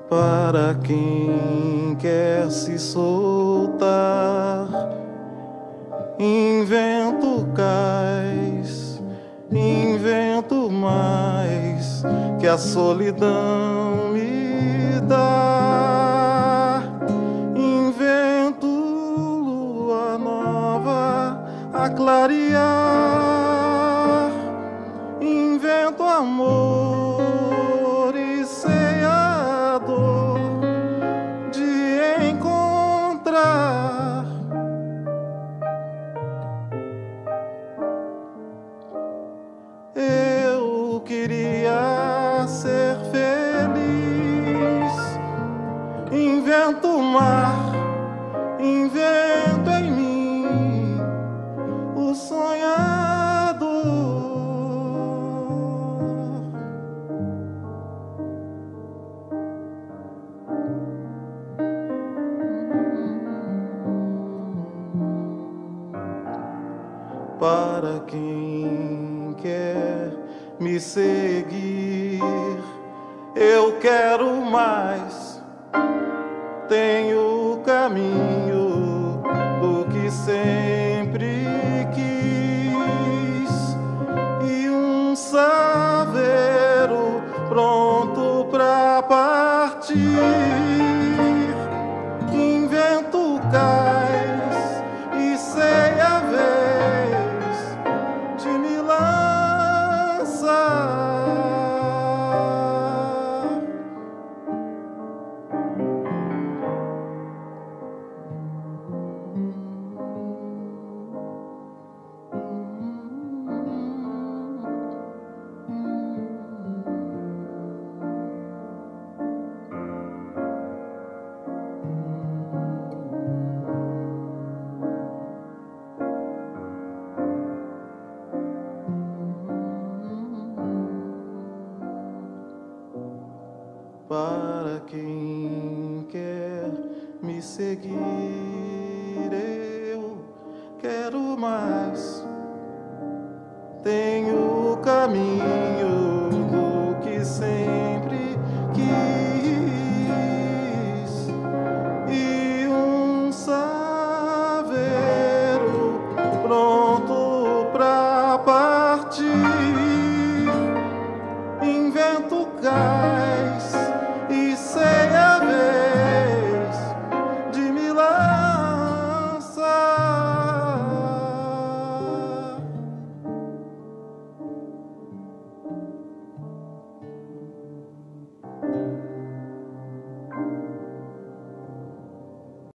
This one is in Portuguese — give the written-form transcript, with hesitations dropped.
Para quem quer se soltar, invento cais, invento mais que a solidão me dá. Invento lua nova a clarear, invento amor e sei a dor de encontrar. Eu queria ser feliz, invento o mar, invento em mim o sonhador. Para quem quer me seguir, eu quero mais. Tenho o caminho do que sempre quis e um saveiro pronto pra partir. Invento cais e sei a vez de me lançar. Para quem quer me seguir, eu quero mais. Tenho o caminho do que sempre